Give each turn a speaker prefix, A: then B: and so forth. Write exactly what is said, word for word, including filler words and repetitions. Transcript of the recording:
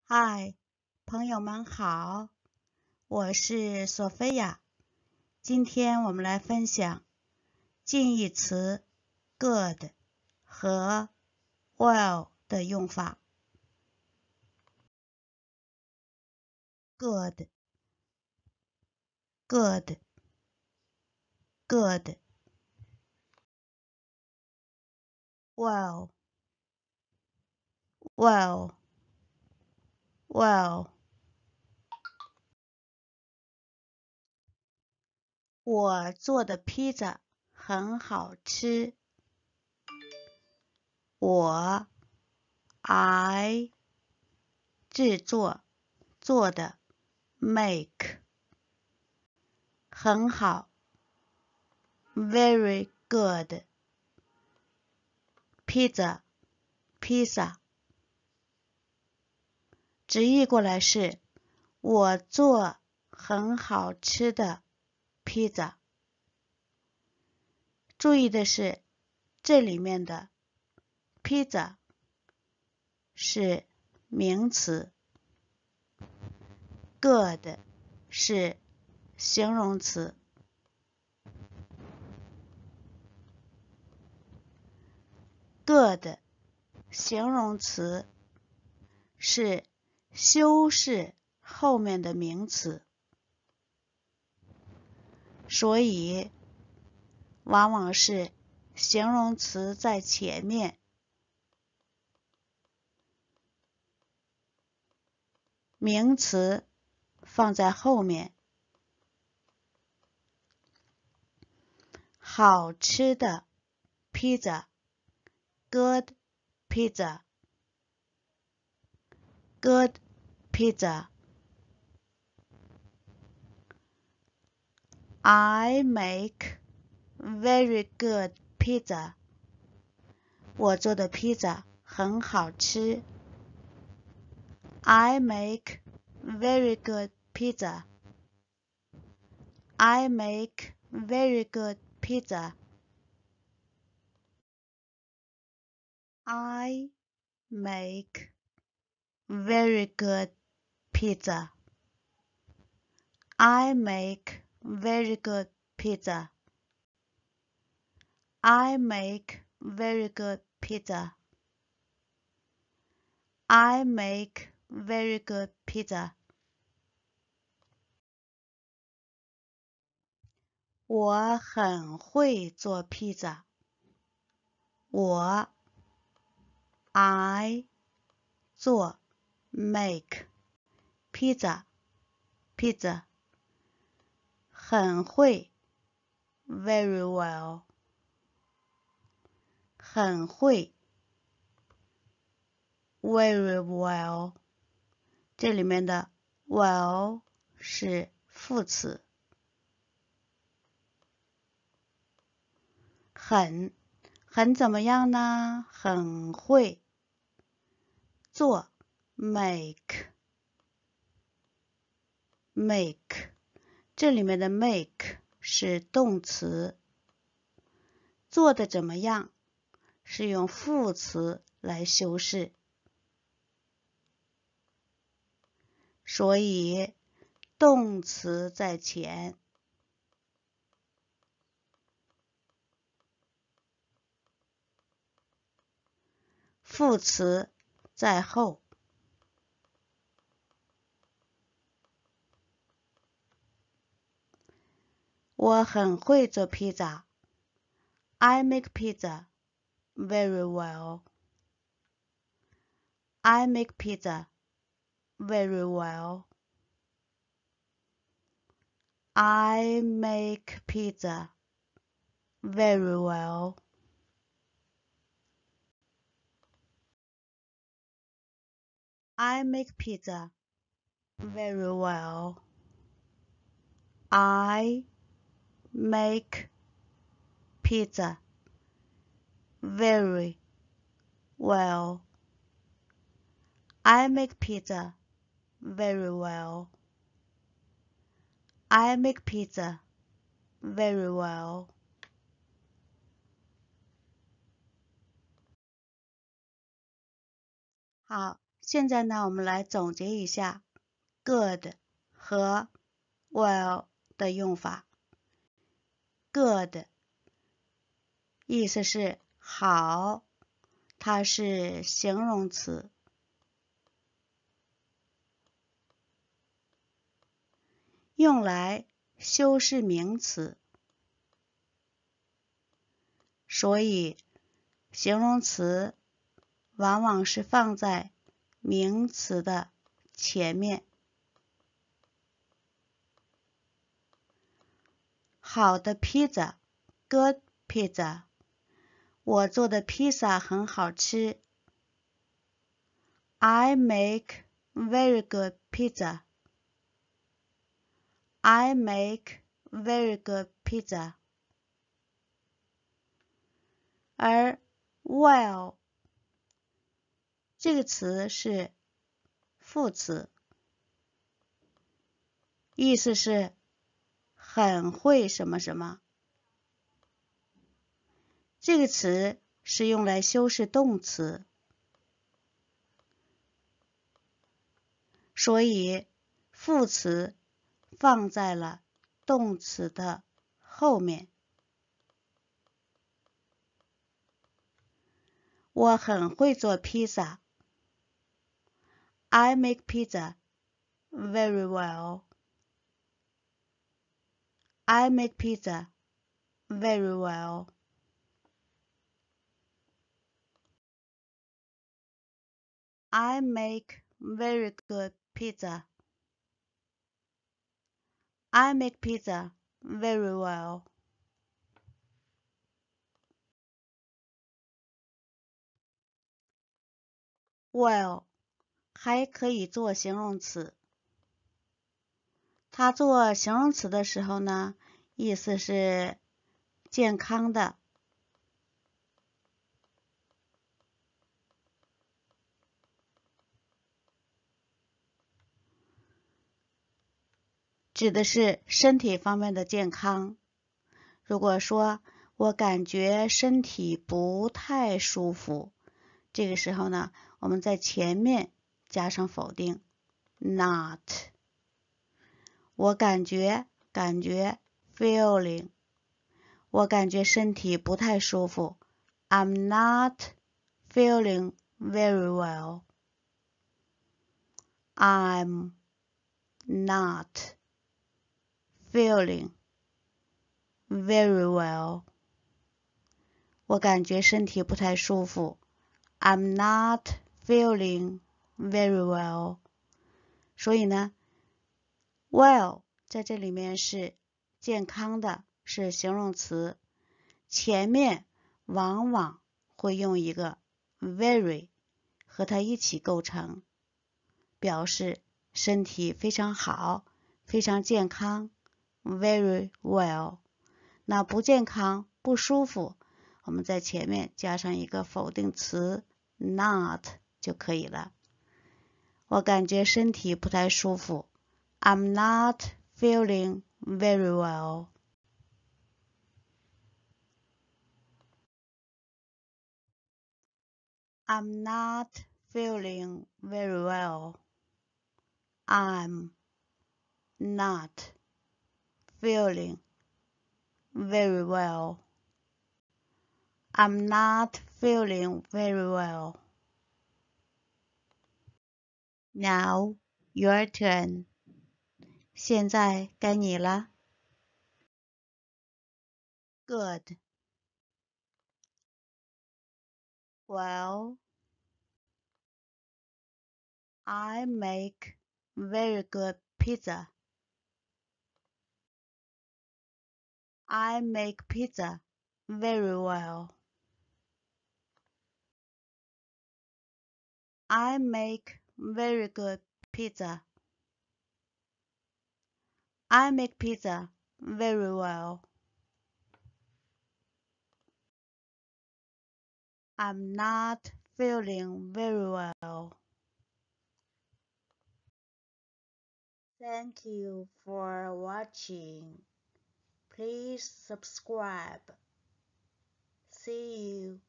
A: 嗨，朋友们好，我是索菲亚。今天我们来分享近义词 good 和 well 的用法。good good good well well well。我做的披萨很好吃。我 I 制作做的 make 很好 very good 披萨披萨直译过来是我做很好吃的披萨。注意的是这里面的披萨是名词， good 是形容词。good 形容词是修饰后面的名词，所以往往是形容词在前面，名词放在后面。好吃的披萨 good pizza good pizza I make very good pizza 我做的披萨很好吃。I make very good pizza I make very good pizza I make very good pizza I make very good pizza I make very good pizza I make very good pizza 我很会做披萨。我 I 做 make 披萨 pizza 很会 very well 很会 very well 这里面的 well 是副词。很很怎么样呢？很会做 make make 这里面的 make 是动词，做的怎么样是用副词来修饰，所以动词在前，副词在后。我很会做披萨。I make pizza very well. I make pizza very well. I make pizza very well. I make pizza very well. I make pizza very well. I make pizza very well. I make pizza very well. 好， 现在呢，我们来总结一下 good 和 well 的用法。good 意思是好，它是形容词，用来修饰名词，所以形容词往往是放在名词的前面。好的披萨 ，good pizza。我做的披萨很好吃。I make very good pizza. I make very good pizza. 而 well 这个词是副词，意思是很会什么什么。这个词是用来修饰动词，所以副词放在了动词的后面。我很会做披萨。I make pizza very well. I make pizza very well. I make very good pizza. I make pizza very well. Well 还可以做形容词。它做形容词的时候呢，意思是健康的。指的是身体方面的健康。如果说我感觉身体不太舒服，这个时候呢，我们在前面加上否定 not。我感觉感觉 feeling。我感觉身体不太舒服 I'm not feeling very well. I'm not feeling very well. 我感觉身体不太舒服 I'm not feeling very well. 所以呢 well 在这里面是健康的，是形容词，前面往往会用一个 very 和它一起构成，表示身体非常好，非常健康 very well。 那不健康不舒服，我们在前面加上一个否定词 not 就可以了。我感觉身体不太舒服 I'm not feeling very well. I'm not feeling very well. I'm not feeling very well. I'm not feeling very well. Now your turn. 现在该你了。Good. Well, I make very good pizza. I make pizza very well. I make very good pizza. I make pizza very well. I'm not feeling very well. Thank you for watching. Please subscribe. See you.